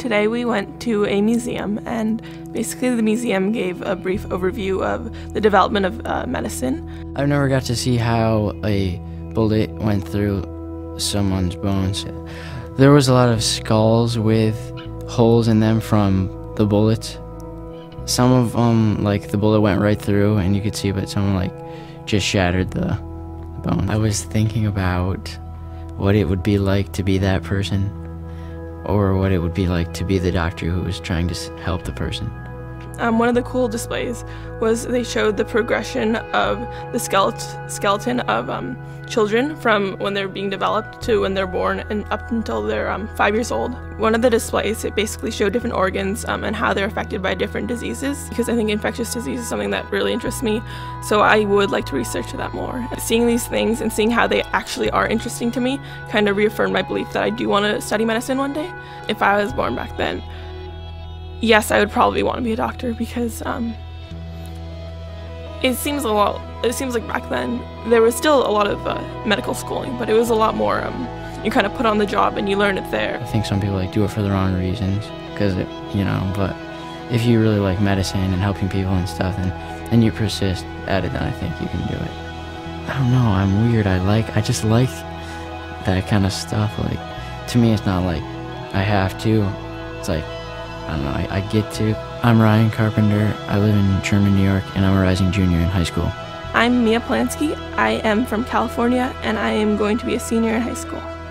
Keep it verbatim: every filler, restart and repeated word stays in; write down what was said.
Today we went to a museum, and basically the museum gave a brief overview of the development of uh, medicine. I've never got to see how a bullet went through someone's bones. There was a lot of skulls with holes in them from the bullets. Some of them, like, the bullet went right through and you could see, but some, like, just shattered the bone. I was thinking about what it would be like to be that person, or what it would be like to be the doctor who was trying to help the person. Um, one of the cool displays was they showed the progression of the skeleton, skeleton of um, children from when they're being developed to when they're born and up until they're um, five years old. One of the displays, it basically showed different organs um, and how they're affected by different diseases, because I think infectious disease is something that really interests me, so I would like to research that more. Seeing these things and seeing how they actually are interesting to me kind of reaffirmed my belief that I do want to study medicine one day. If I was born back then, yes, I would probably want to be a doctor, because um, it seems a lot. It seems like back then there was still a lot of uh, medical schooling, but it was a lot more. Um, you kind of put on the job and you learn it there. I think some people like do it for the wrong reasons, because you know. But if you really like medicine and helping people and stuff, and and you persist at it, then I think you can do it. I don't know. I'm weird. I like. I just like that kind of stuff. Like, to me, it's not like I have to. It's like, I don't know, I, I get to. I'm Ryan Carpenter. I live in Sherman, New York, and I'm a rising junior in high school. I'm Mia Plansky. I am from California, and I am going to be a senior in high school.